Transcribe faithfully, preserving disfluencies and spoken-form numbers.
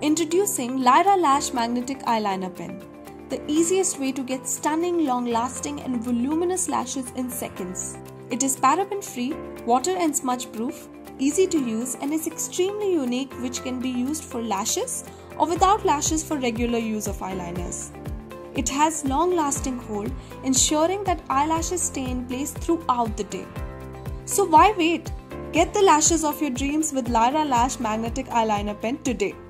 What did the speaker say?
Introducing Layralash Magnetic Eyeliner Pen, the easiest way to get stunning, long-lasting and voluminous lashes in seconds. It is paraben-free, water and smudge-proof, easy to use and is extremely unique, which can be used for lashes or without lashes for regular use of eyeliners. It has long-lasting hold, ensuring that eyelashes stay in place throughout the day. So why wait? Get the lashes of your dreams with Layralash Magnetic Eyeliner Pen today.